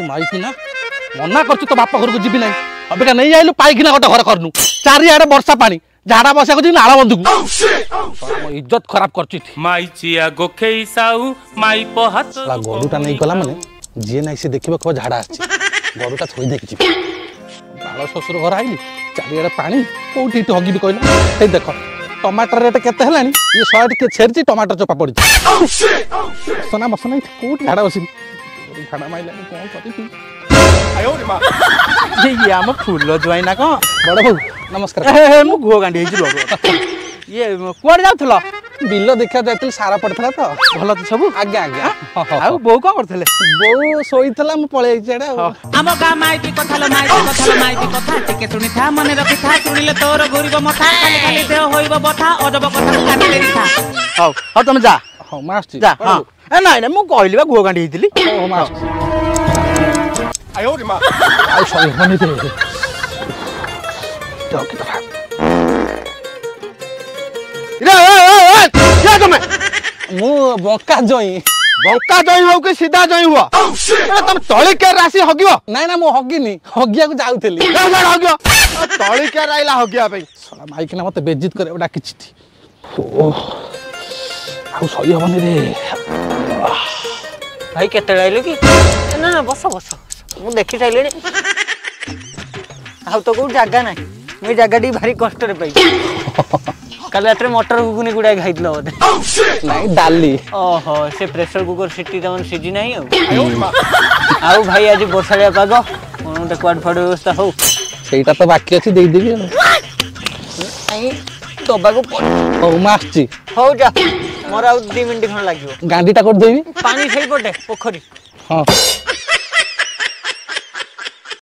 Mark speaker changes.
Speaker 1: माइकिना मना करछु तो बापा घर को जीबी नहीं अबेका नहीं आइलु पाइकिना गोटे घर करनु चारिआडे वर्षा पानी झाड़ा बसा को नाला बंधु को इज्जत खराब करछि
Speaker 2: माई चिया गोखेई साऊ माई पहात
Speaker 1: ला गोरुटा नहीं गला माने जे नहीं से देखिबो को झाड़ा अछि गोरुटा थोई देखि बाल ससुर घर आइली चारिआडे पानी कोठी ठगी भी कहला हे देखो टमाटर रेट केते हलानी ये 100 के छेरची टमाटर चोपा पड़ी सोना मसना कोठी झाड़ा बसी झाड़ा माइला कोन करी आयो रे मां
Speaker 3: ये आम फूल जुआई ना को
Speaker 1: बड़ भाऊ नमस्कार
Speaker 3: ए मु घो गांडी हिजु ये कोड जाउथलो
Speaker 1: बिल्लो देखा जायतिल सारा पड़थला तो
Speaker 3: भलो तो सब
Speaker 1: आज्ञा आज्ञा
Speaker 3: आ बो का करथले
Speaker 1: बो सोईथला मु पळे जेडा
Speaker 4: हम गा माइती कथालो माइती कथा टिके सुनि था मने रखि था सुनिले तोर गोरिब मथा खाली खाली देह होइबो बथा अजब कथा काटिले रिथा
Speaker 3: हां हां तुम जा
Speaker 1: हां मास्टर
Speaker 3: जा हां ए नाही नाही मु कहली बा घो गांडी हितली
Speaker 1: ओ मास्टर
Speaker 3: आयो रे मां
Speaker 1: आई सॉरी होनी दे तो की तरह
Speaker 3: रे क्या तुम
Speaker 1: मु बंका जोई
Speaker 3: हो के सीधा जोई हुआ अरे तुम तळी के राशि हगियो
Speaker 1: नहीं ना मु हगिनी हगिया को जाउथली
Speaker 3: हगियो तळी के राइला हगिया भाई
Speaker 1: साला माइक ना मते बेइज्जत करे डाकी छी ओ आउ सही होनी रे
Speaker 5: भाई केते आइलो की ना बस मु देखि साइलेनी आउ तो को जागा नाही मैं जागा डी भारी कष्ट रे पाई कल रात मटर घुगुनी गुडा खाइतलो बोधे
Speaker 1: नहीं डाली
Speaker 5: ओहो से प्रेशर कुकर सिटी तमन सिजी नहीं आउ भाई आज बरसालिया पाग कोन त क्वाड फड व्यवस्था हो
Speaker 1: सेटा तो बाकी अछि देई देबी
Speaker 5: आई दबा को
Speaker 1: ओ मास्टर
Speaker 5: हो जा मोर आउ 2 मिनिट खन लागियो
Speaker 1: गांडीटा कर देबी
Speaker 5: पानी सही पटे पोखरी
Speaker 1: हां